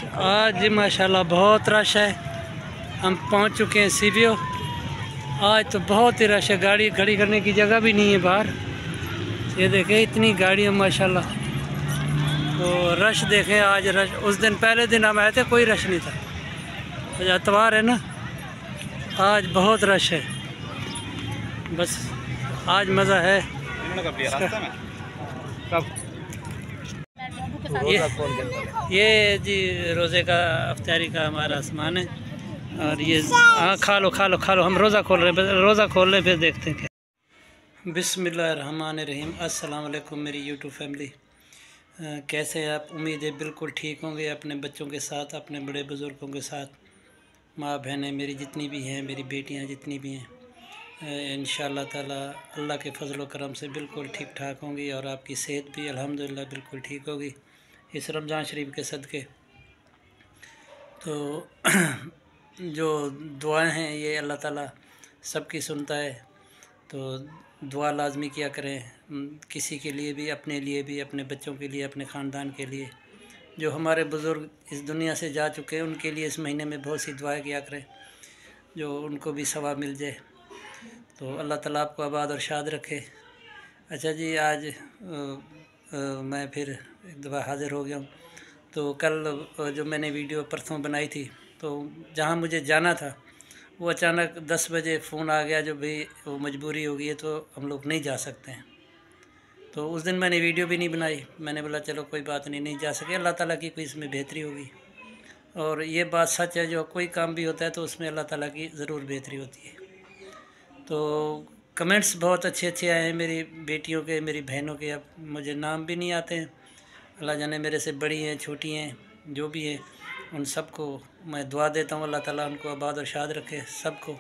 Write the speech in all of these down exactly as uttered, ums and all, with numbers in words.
आज जी माशाल्लाह बहुत रश है। हम पहुंच चुके हैं सी बी ओ। आज तो बहुत ही रश है, गाड़ी खड़ी करने की जगह भी नहीं है बाहर। ये देखें इतनी गाड़ियाँ माशाल्लाह। तो रश देखें आज रश, उस दिन पहले दिन हम आए थे कोई रश नहीं था। आज इतवार है ना, आज बहुत रश है। बस आज मज़ा है। ये, ये जी रोज़े का अफ्तारी का हमारा सामान है। और ये हाँ खा लो खा लो खा लो, हम रोज़ा खोल रहे हैं, रोज़ा खोल रहे हैं, फिर देखते हैं क्या। बिस्मिल्लाहिर्रहमानिर्रहीम। अस्सलाम वालेकुम मेरी यूट्यूब फैमिली, कैसे हैं आप? उम्मीद है बिल्कुल ठीक होंगे, अपने बच्चों के साथ, अपने बड़े बुज़ुर्गों के साथ, माँ बहनें मेरी जितनी भी हैं, मेरी बेटियाँ जितनी भी हैं, इंशाअल्लाह ताला अल्लाह के फजल व करम से बिल्कुल ठीक ठाक होंगी। और आपकी सेहत भी अल्हम्दुलिल्लाह बिल्कुल ठीक होगी इस रमज़ान शरीफ के सदक़े। तो जो दुआएं हैं ये अल्लाह ताला सबकी सुनता है, तो दुआ लाजमी किया करें, किसी के लिए भी, अपने लिए भी, अपने बच्चों के लिए, अपने ख़ानदान के लिए। जो हमारे बुज़ुर्ग इस दुनिया से जा चुके हैं उनके लिए इस महीने में बहुत सी दुआएं किया करें, जो उनको भी सवाब मिल जाए। तो अल्लाह ताला आपको आबाद और शाद रखे। अच्छा जी, आज आ, आ, मैं फिर एक दफ़ा हाज़िर हो गया हूँ। तो कल जो मैंने वीडियो परसों बनाई थी, तो जहाँ मुझे जाना था वो अचानक दस बजे फ़ोन आ गया, जो भाई वो मजबूरी हो गई है तो हम लोग नहीं जा सकते हैं। तो उस दिन मैंने वीडियो भी नहीं बनाई। मैंने बोला चलो कोई बात नहीं, नहीं जा सके, अल्लाह ताला की कोई इसमें बेहतरी होगी। और ये बात सच है, जो कोई काम भी होता है तो उसमें अल्लाह ताला की ज़रूर बेहतरी होती है। तो कमेंट्स बहुत अच्छे अच्छे आए हैं मेरी बेटियों के, मेरी बहनों के। अब मुझे नाम भी नहीं आते हैं, अल्लाह जाने मेरे से बड़ी हैं छोटी हैं जो भी हैं, उन सबको मैं दुआ देता हूँ, अल्लाह ताला उनको आबाद और शाद रखे सबको।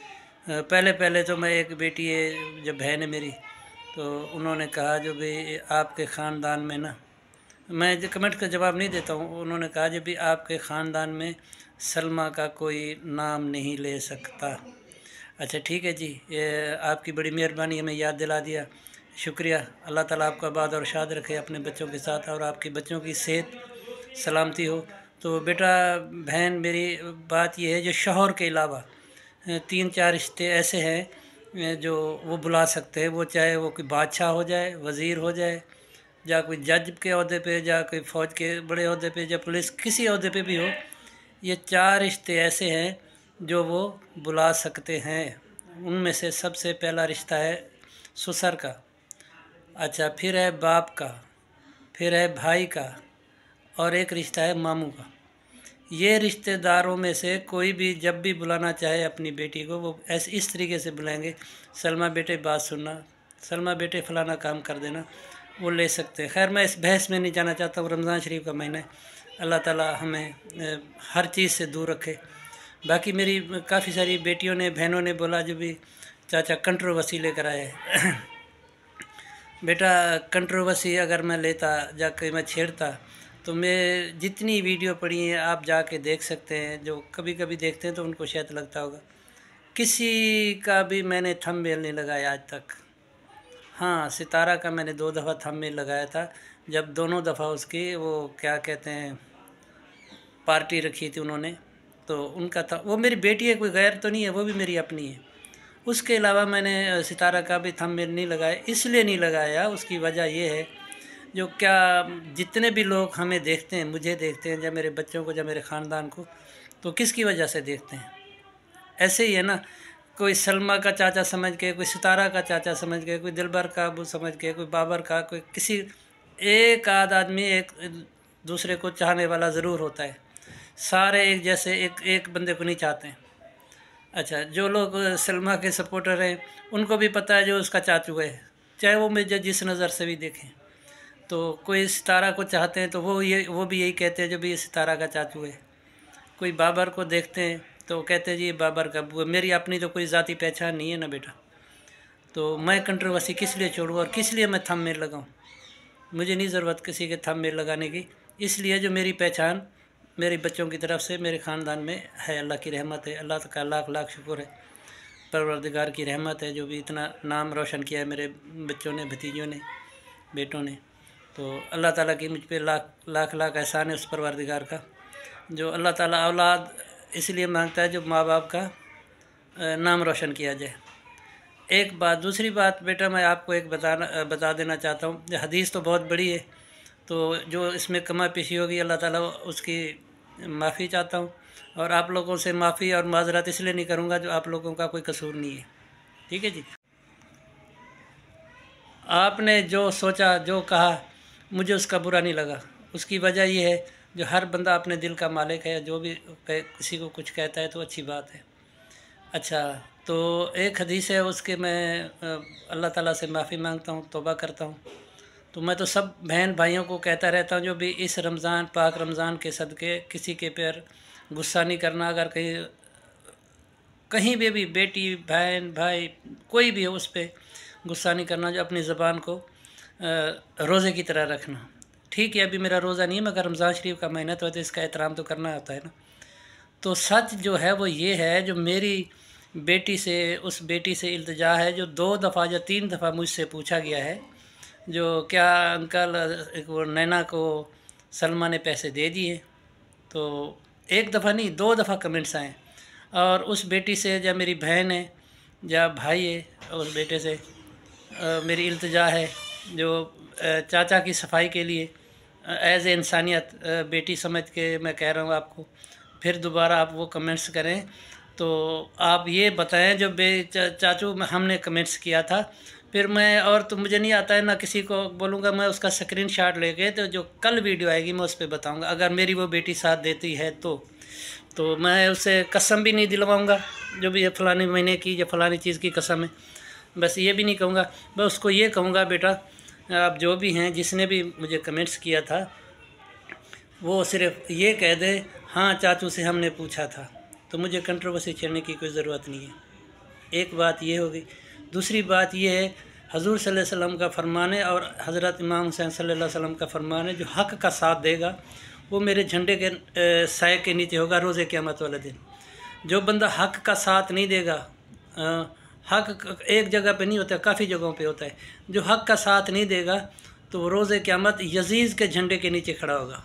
पहले पहले तो मैं, एक बेटी है जो बहन है मेरी, तो उन्होंने कहा जो भी आपके ख़ानदान में ना, मैं जो कमेंट का जवाब नहीं देता हूँ, उन्होंने कहा जो भी आपके ख़ानदान में सलमा का कोई नाम नहीं ले सकता। अच्छा ठीक है जी, ये आपकी बड़ी मेहरबानी, हमें याद दिला दिया, शुक्रिया। अल्लाह ताला आपको आबाद और शाद रखे अपने बच्चों के साथ, और आपके बच्चों की सेहत सलामती हो। तो बेटा बहन मेरी बात यह है, जो शौहर के अलावा तीन चार रिश्ते ऐसे हैं जो वो बुला सकते हैं, वो चाहे वो कोई बादशाह हो जाए, वज़ीर हो जाए, या कोई जज के अहदे पे, या कोई फ़ौज के बड़े अहदे पे, या पुलिस किसी अहदे पे भी हो। ये चार रिश्ते ऐसे हैं जो वो बुला सकते हैं। उनमें से सबसे पहला रिश्ता है ससुर का, अच्छा फिर है बाप का, फिर है भाई का, और एक रिश्ता है मामू का। ये रिश्तेदारों में से कोई भी जब भी बुलाना चाहे अपनी बेटी को, वो ऐसे इस तरीके से बुलाएंगे, सलमा बेटे बात सुनना, सलमा बेटे फ़लाना काम कर देना, वो ले सकते हैं। खैर मैं इस बहस में नहीं जाना चाहता हूँ, रमज़ान शरीफ का महीना है, अल्लाह ताला हमें हर चीज़ से दूर रखे। बाकी मेरी काफ़ी सारी बेटियों ने, बहनों ने बोला जो भी चाचा कंट्रोवर्सी लेकर आए। बेटा कंट्रोवर्सी अगर मैं लेता या कहीं मैं छेड़ता, तो मैं जितनी वीडियो पड़ी हैं आप जाके देख सकते हैं, जो कभी कभी देखते हैं तो उनको शायद लगता होगा, किसी का भी मैंने थंबनेल नहीं लगाया आज तक। हाँ, सितारा का मैंने दो दफ़ा थंबनेल लगाया था, जब दोनों दफ़ा उसकी वो क्या कहते हैं पार्टी रखी थी उन्होंने, तो उनका था। वो मेरी बेटी है, कोई गैर तो नहीं है, वो भी मेरी अपनी है। उसके अलावा मैंने सितारा का भी थंबनेल नहीं लगाया। इसलिए नहीं लगाया, उसकी वजह यह है, जो क्या जितने भी लोग हमें देखते हैं, मुझे देखते हैं, या मेरे बच्चों को, या मेरे ख़ानदान को, तो किसकी वजह से देखते हैं? ऐसे ही है ना, कोई सलमा का चाचा समझ के, कोई सितारा का चाचा समझ के, कोई दिलबर का अबू समझ के, कोई बाबर का, कोई किसी एक आध आदमी एक दूसरे को चाहने वाला ज़रूर होता है। सारे एक जैसे एक एक बंदे को नहीं चाहते हैं। अच्छा, जो लोग सलमा के सपोर्टर हैं उनको भी पता है जो उसका चाचू है, चाहे वो मुझे जिस नज़र से भी देखें। तो कोई सितारा को चाहते हैं तो वो ये वो भी यही कहते हैं जो भी ये सितारा का चाचू है। कोई बाबर को देखते हैं तो कहते हैं जी ये बाबर का। मेरी अपनी तो कोई ज़ाती पहचान नहीं है ना बेटा, तो मैं कंट्रोवर्सी किस लिए छोड़ूँ और किस लिए मैं थंबनेल लगाऊँ? मुझे नहीं ज़रूरत किसी के थंबनेल लगाने की। इसलिए जो मेरी पहचान मेरे बच्चों की तरफ से मेरे ख़ानदान में है, अल्लाह की रहमत है, अल्लाह का लाख लाख शुक्र है, परवरदिगार की रहमत है, जो भी इतना नाम रोशन किया है मेरे बच्चों ने, भतीजों ने, बेटों ने। तो अल्लाह ताला की मुझ पे लाख लाख लाख एहसान है उस परवरदिगार का। जो अल्लाह ताला औलाद इसलिए मांगता है जो माँ बाप का नाम रोशन किया जाए। एक बात, दूसरी बात बेटा मैं आपको एक बताना बता देना चाहता हूँ। हदीस तो बहुत बड़ी है, तो जो इसमें कमा पेशी होगी अल्लाह ताला उसकी माफ़ी चाहता हूँ, और आप लोगों से माफ़ी और माजरत इसलिए नहीं करूँगा जो आप लोगों का कोई कसूर नहीं है। ठीक है जी। आपने जो सोचा, जो कहा, मुझे उसका बुरा नहीं लगा। उसकी वजह ये है जो हर बंदा अपने दिल का मालिक है, जो भी किसी को कुछ कहता है तो अच्छी बात है। अच्छा, तो एक हदीस है, उसके मैं अल्लाह ताला से माफ़ी मांगता हूँ, तौबा करता हूँ। तो मैं तो सब बहन भाइयों को कहता रहता हूँ जो भी इस रमज़ान, पाक रमज़ान के सदक़े किसी के पैर गुस्सा नहीं करना। अगर कहीं कहीं भी भी बेटी, बहन, भाई कोई भी हो, उस पर गुस्सा नहीं करना। जो अपनी ज़बान को रोज़े की तरह रखना। ठीक है, अभी मेरा रोज़ा नहीं है, मगर रमज़ान शरीफ का महीना तो है, तो इसका एहतराम तो करना होता है ना। तो सच जो है वो ये है, जो मेरी बेटी से, उस बेटी से इल्तिजा है जो दो दफ़ा या तीन दफ़ा मुझसे पूछा गया है, जो क्या अंकल वो नैना को सलमा ने पैसे दे दिए। तो एक दफ़ा नहीं, दो दफ़ा कमेंट्स आए। और उस बेटी से, या मेरी बहन है या भाई है, उस बेटे से आ, मेरी इल्तिजा है जो चाचा की सफाई के लिए एज़ ए इंसानियत बेटी समझ के मैं कह रहा हूँ आपको। फिर दोबारा आप वो कमेंट्स करें तो आप ये बताएं जो बे चा, चाचू हमने कमेंट्स किया था। फिर मैं, और तो मुझे नहीं आता है ना किसी को बोलूँगा, मैं उसका स्क्रीनशॉट लेके तो जो कल वीडियो आएगी मैं उस पर बताऊँगा। अगर मेरी वो बेटी साथ देती है तो तो मैं उसे कसम भी नहीं दिलवाऊँगा जो भी फ़लाने महीने की या फ़लानी चीज़ की कसम है। बस ये भी नहीं कहूँगा, मैं उसको ये कहूँगा बेटा आप जो भी हैं, जिसने भी मुझे कमेंट्स किया था, वो सिर्फ ये कह दे हाँ चाचू से हमने पूछा था। तो मुझे कंट्रोवर्सी छेड़ने की कोई ज़रूरत नहीं है। एक बात ये होगी। दूसरी बात ये है, हजूर सल्लल्लाहु अलैहि वसल्लम का फरमान है और हज़रत इमाम हुसैन सल्लल्लाहु अलैहि वसल्लम का फरमान है, जो हक़ का साथ देगा वो मेरे झंडे के साए के नीचे होगा रोज़े क़यामत वाले दिन। जो बंदा हक़ का साथ नहीं देगा, हक़ एक जगह पे नहीं होता, काफ़ी जगहों पे होता है, जो हक़ का साथ नहीं देगा तो रोज़े क़यामत यजीज़ के झंडे के नीचे खड़ा होगा।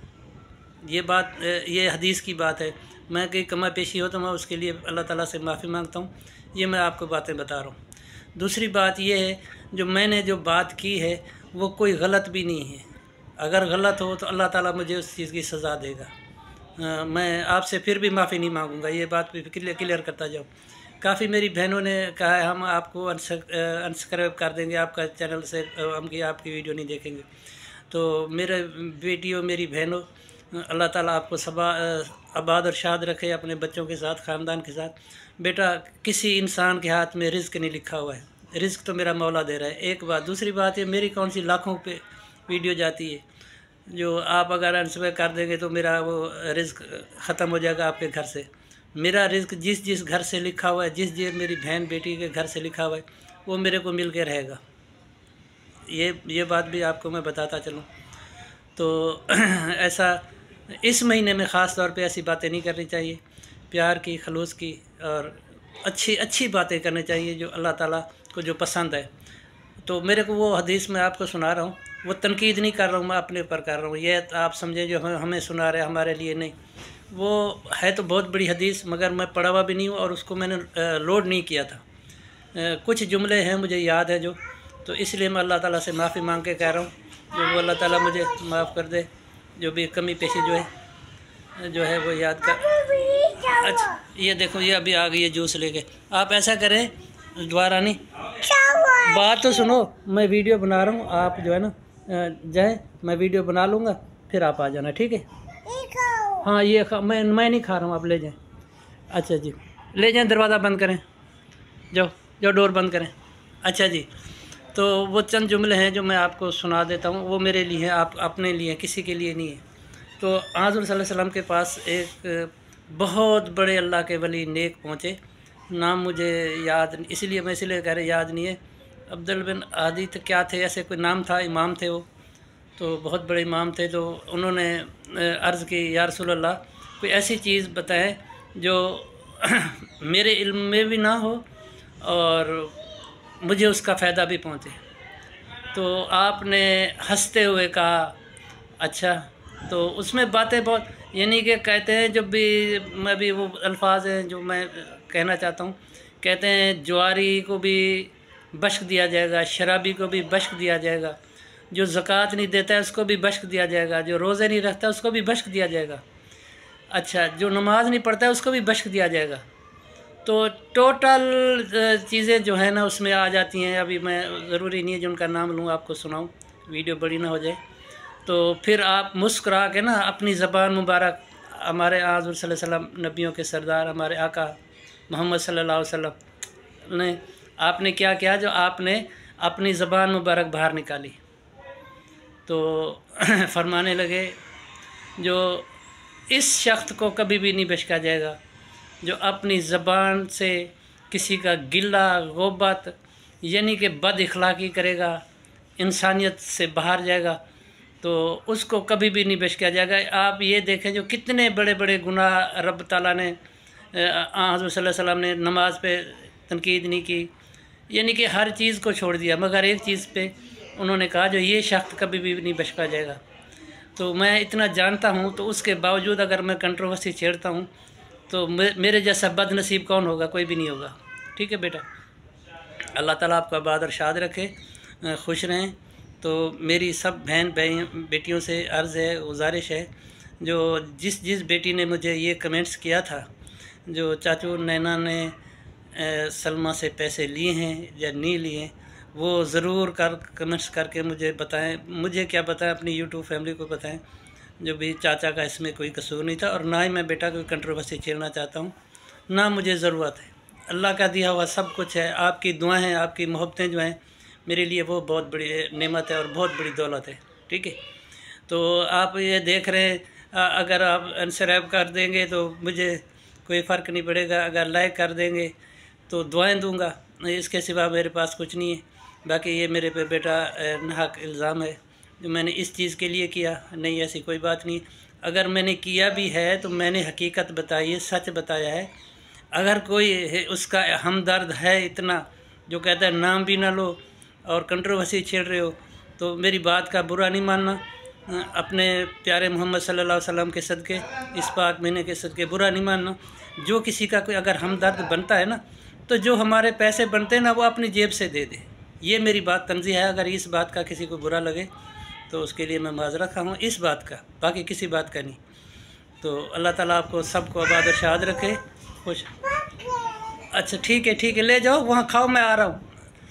ये बात, ये हदीस की बात है। मैं कहीं कमा पेशी हो तो मैं उसके लिए अल्लाह ताला से माफ़ी मांगता हूँ। ये मैं आपको बातें बता रहा हूँ। दूसरी बात ये है, जो मैंने जो बात की है वो कोई गलत भी नहीं है। अगर गलत हो तो अल्लाह ताला मुझे उस चीज़ की सज़ा देगा। आ, मैं आपसे फिर भी माफ़ी नहीं मांगूंगा। ये बात भी क्लियर क्लियर करता जाऊँ। काफ़ी मेरी बहनों ने कहा है हम आपको अनसब्सक्राइब कर देंगे आपका चैनल से, हम की आपकी वीडियो नहीं देखेंगे। तो मेरे बेटियों, मेरी बहनों, अल्लाह ताला आपको सबा आबाद और शाद रखे अपने बच्चों के साथ, ख़ानदान के साथ। बेटा किसी इंसान के हाथ में रिज़्क नहीं लिखा हुआ है, रिज़्क तो मेरा मौला दे रहा है। एक बात। दूसरी बात ये, मेरी कौन सी लाखों पे वीडियो जाती है, जो आप अगर अनसब्सक्राइब कर देंगे तो मेरा वो रिज़्क ख़त्म हो जाएगा आपके घर से। मेरा रिज़्क जिस जिस घर से लिखा हुआ है, जिस जिस मेरी बहन बेटी के घर से लिखा हुआ है, वो मेरे को मिल के रहेगा। ये ये बात भी आपको मैं बताता चलूँ। तो ऐसा इस महीने में ख़ास तौर पे ऐसी बातें नहीं करनी चाहिए। प्यार की, खलूस की और अच्छी अच्छी बातें करनी चाहिए जो अल्लाह ताला को जो पसंद है। तो मेरे को वो हदीस में आपको सुना रहा हूँ, वो तनकीद नहीं कर रहा हूँ, मैं अपने ऊपर कर रहा हूँ। ये आप समझें जो हमें सुना रहे हमारे लिए नहीं, वो है तो बहुत बड़ी हदीस, मगर मैं पढ़ा हुआ भी नहीं हूँ और उसको मैंने लोड नहीं किया था। कुछ जुमले हैं मुझे याद है जो, तो इसलिए मैं अल्लाह ताला से माफ़ी मांग के कह रहा हूँ जो वो अल्लाह ताला मुझे माफ़ कर दे, जो भी कमी पेशी जो है जो है वो याद कर। अच्छा ये देखो, ये अभी आ गई है जूस लेके। आप ऐसा करें, दोबारा नहीं, बात तो सुनो, मैं वीडियो बना रहा हूँ, आप जो है ना जाए, मैं वीडियो बना लूँगा फिर आप आ जाना, ठीक है। हाँ ये खा, मैं मैं नहीं खा रहा हूँ, आप ले जाएं। अच्छा जी, ले जाएं, दरवाज़ा बंद करें, जाओ जाओ डोर बंद करें। अच्छा जी, तो वो चंद जुमले हैं जो मैं आपको सुना देता हूँ, वो मेरे लिए हैं, आप अपने लिए, किसी के लिए नहीं है। तो हज़रत सल्लल्लाहु अलैहि वसल्लम के पास एक बहुत बड़े अल्लाह के वली नेक पहुँचे, नाम मुझे याद, इसलिए मैं इसलिए कह रहे याद नहीं है, अब्दुल बिन आदि तो क्या थे, ऐसे कोई नाम था, इमाम थे वो, तो बहुत बड़े इमाम थे। तो उन्होंने अर्ज़ की या रसूल अल्लाह, कोई ऐसी चीज़ बताएं जो मेरे इल्म में भी ना हो और मुझे उसका फ़ायदा भी पहुँचे। तो आपने हंसते हुए कहा अच्छा। तो उसमें बातें बहुत, यानी कि कहते हैं जब भी मैं भी वो अल्फाज हैं जो मैं कहना चाहता हूँ, कहते हैं जुआरी को भी बख्श दिया जाएगा, शराबी को भी बख्श दिया जाएगा, जो ज़कात नहीं देता है उसको भी बख्श दिया जाएगा, जो रोज़े नहीं रखता उसको भी बख्श दिया जाएगा, अच्छा जो नमाज नहीं पढ़ता है उसको भी बख्श दिया जाएगा। तो टोटल चीज़ें जो है ना उसमें आ जाती हैं। अभी मैं ज़रूरी नहीं है जो उनका नाम लूँ आपको सुनाऊँ, वीडियो बड़ी ना हो जाए। तो फिर आप मुस्कुरा के ना अपनी ज़बान मुबारक, हमारे आज़म सल्लल्लाहु अलैहि वसल्लम नबियों के सरदार हमारे आका मोहम्मद सल्लल्लाहु अलैहि वसल्लम ने आपने क्या किया, जो आपने अपनी ज़बान मुबारक बाहर निकाली तो फरमाने लगे जो इस शख्स को कभी भी नहीं बख्शा जाएगा जो अपनी ज़बान से किसी का गिला ग़ोबत यानी कि बद इखलाकी करेगा, इंसानियत से बाहर जाएगा, तो उसको कभी भी नहीं बख्शा जाएगा। आप ये देखें जो कितने बड़े बड़े गुनाह रब ताला ने हज़रत सल्लल्लाहु अलैहि वसल्लम ने नमाज पे तनकीद नहीं की, यानी कि हर चीज़ को छोड़ दिया, मगर एक चीज़ पे उन्होंने कहा जो ये शख्स कभी भी नहीं बख्शा जाएगा। तो मैं इतना जानता हूँ तो उसके बावजूद अगर मैं कंट्रोवर्सी छेड़ता हूँ तो मेरे जैसा बदनसीब कौन होगा, कोई भी नहीं होगा। ठीक है बेटा, अल्लाह ताला आपको आबाद और शाद रखे, खुश रहें। तो मेरी सब बहन बहन बेटियों से अर्ज़ है, गुजारिश है, जो जिस जिस बेटी ने मुझे ये कमेंट्स किया था जो चाचू नैना ने ए, सलमा से पैसे लिए हैं या नहीं लिए, वो ज़रूर कर कमेंट्स करके मुझे बताएं। मुझे क्या बताएं, अपनी यूट्यूब फैमिली को बताएं जो भी चाचा का इसमें कोई कसूर नहीं था, और ना ही मैं बेटा कोई कंट्रोवर्सी छेड़ना चाहता हूँ, ना मुझे ज़रूरत है। अल्लाह का दिया हुआ सब कुछ है, आपकी दुआएं हैं, आपकी मोहब्बतें जो हैं मेरे लिए वो बहुत बड़ी नेमत है और बहुत बड़ी दौलत है। ठीक है, तो आप ये देख रहे हैं, अगर आप अनसब्सक्राइब कर देंगे तो मुझे कोई फ़र्क नहीं पड़ेगा, अगर लाइक कर देंगे तो दुआएं दूंगा, इसके सिवा मेरे पास कुछ नहीं है। बाकी ये मेरे पे बेटा नाहक इल्ज़ाम है जो मैंने इस चीज़ के लिए किया, नहीं ऐसी कोई बात नहीं। अगर मैंने किया भी है तो मैंने हकीकत बताई है, सच बताया है। अगर कोई उसका हमदर्द है इतना जो कहता है नाम भी ना लो और कंट्रोवर्सी छेड़ रहे हो, तो मेरी बात का बुरा नहीं मानना, अपने प्यारे मोहम्मद सल्लल्लाहु अलैहि वसल्लम के सदके, इस पाक महीने के सदके बुरा नहीं मानना। जो किसी का कोई अगर हमदर्द बनता है ना, तो जो हमारे पैसे बनते हैं ना वो अपनी जेब से दे दे, ये मेरी बात तंज़ीह है। अगर इस बात का किसी को बुरा लगे तो उसके लिए मैं माज़रत खा हूँ, इस बात का, बाकी किसी बात का नहीं। तो अल्लाह ताला आपको सबको आबाद और शाद रखे, खुश। अच्छा ठीक है ठीक है, ले जाओ वहाँ खाओ, मैं आ रहा हूँ।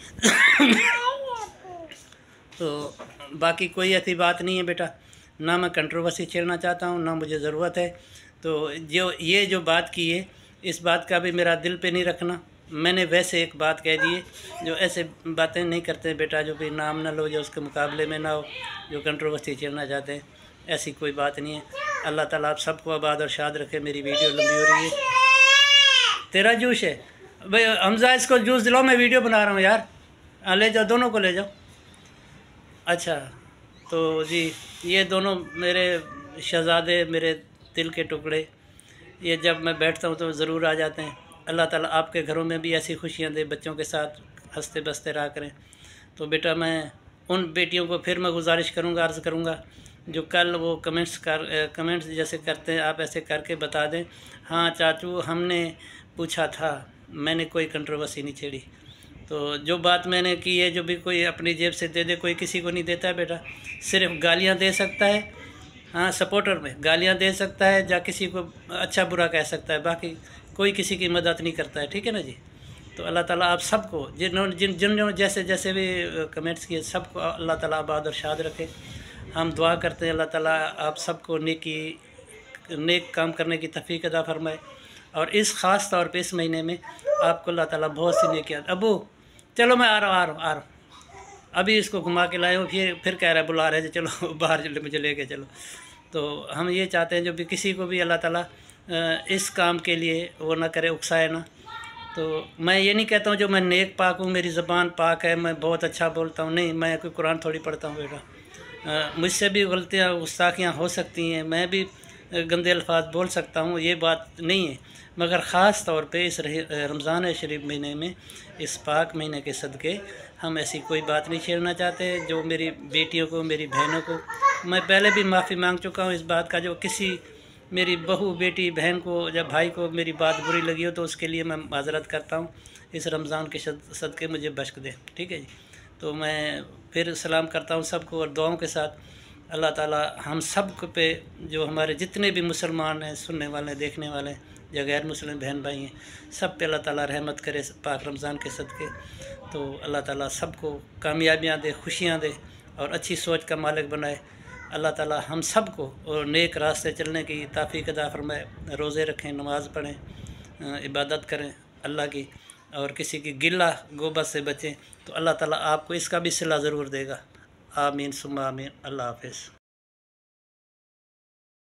तो बाकी कोई ऐसी बात नहीं है बेटा, ना मैं कंट्रोवर्सी छेड़ना चाहता हूँ, ना मुझे ज़रूरत है। तो जो ये जो बात की है इस बात का भी मेरा दिल पे नहीं रखना। मैंने वैसे एक बात कह दी है, जो ऐसे बातें नहीं करते बेटा जो भी नाम ना लो, जो उसके मुकाबले में ना हो, जो कंट्रोवर्सी छेड़ना चाहते हैं, ऐसी कोई बात नहीं है। अल्लाह ताला आप सबको आबाद और शाद रखे। मेरी वीडियो लंबी हो रही है। तेरा जूस है भाई हमजा, इसको जूस दिलाओ, मैं वीडियो बना रहा हूँ यार। हाँ ले जाओ, दोनों को ले जाओ। अच्छा तो जी ये दोनों मेरे शहज़ादे, मेरे दिल के टुकड़े, ये जब मैं बैठता हूँ तो ज़रूर आ जाते हैं। अल्लाह ताला आपके घरों में भी ऐसी खुशियाँ दे, बच्चों के साथ हंसते बसते रहा करें। तो बेटा मैं उन बेटियों को फिर मैं गुजारिश करूँगा, अर्ज़ करूँगा, जो कल वो कमेंट्स कर कमेंट्स जैसे करते हैं, आप ऐसे करके बता दें, हाँ चाचू हमने पूछा था, मैंने कोई कंट्रोवर्सी नहीं छेड़ी। तो जो बात मैंने की है, जो भी कोई अपनी जेब से दे दे, कोई किसी को नहीं देता है बेटा, सिर्फ गालियाँ दे सकता है। हाँ सपोर्टर में गालियाँ दे सकता है, या किसी को अच्छा बुरा कह सकता है, बाकी कोई किसी की मदद नहीं करता है। ठीक है ना जी। तो अल्लाह ताला आप सबको, जिन्होंने जिन जिन जैसे जैसे भी कमेंट्स किए, सबको अल्लाह ताला आबाद और शाद रखे। हम दुआ करते हैं अल्लाह ताला आप सबको नेकी नेक काम करने की तौफीक अता फरमाए, और इस ख़ास तौर पे इस महीने में आपको अल्लाह ताला बहुत सी नेकियां। अबू चलो मैं आ रहा हूँ आ रहा हूँ आ रहा हूँ अभी इसको घुमा के लाए हूँ, फिर फिर कह रहा है बुला रहे थे, चलो बाहर चलो, मुझे लेके चलो। तो हम ये चाहते हैं जो भी किसी को भी अल्लाह ताला इस काम के लिए वो ना करे, उकसाए ना। तो मैं ये नहीं कहता हूँ जो मैं नेक पाक हूँ, मेरी ज़बान पाक है, मैं बहुत अच्छा बोलता हूँ, नहीं, मैं कोई कुरान थोड़ी पढ़ता हूँ बेटा। मुझसे भी गलतियाँ गुस्ताखियाँ हो सकती हैं, मैं भी गंदे अल्फाज बोल सकता हूँ, ये बात नहीं है। मगर ख़ास तौर पे इस रमज़ान शरीफ महीने में, इस पाक महीने के सदक़े हम ऐसी कोई बात नहीं छेड़ना चाहते। जो मेरी बेटियों को, मेरी बहनों को, मैं पहले भी माफ़ी मांग चुका हूँ इस बात का, जो किसी मेरी बहू, बेटी, बहन को या भाई को मेरी बात बुरी लगी हो तो उसके लिए मैं माजरत करता हूँ। इस रमज़ान के सदक़े मुझे बख्श दे, ठीक है जी। तो मैं फिर सलाम करता हूँ सबको, और दुआओं के साथ अल्लाह ताला हम सब पे, जो हमारे जितने भी मुसलमान हैं, सुनने वाले, देखने वाले या गैर मुस्लिम बहन भाई हैं, सब पे अल्लाह ताला रहमत करे पाक रमज़ान के सदक़े। तो अल्लाह ताला सबको कामयाबियाँ दे, खुशियाँ दे और अच्छी सोच का मालिक बनाए। अल्लाह ताला हम सब को और नेक रास्ते चलने की तौफ़ीक़ अता फ़रमाए। रोज़े रखें, नमाज़ पढ़ें, इबादत करें अल्लाह की, और किसी की गिला गोबत से बचें तो अल्लाह ताला आपको इसका भी सिला ज़रूर देगा। आमीन सुम्मा आमीन। अल्लाह हाफ़िज़।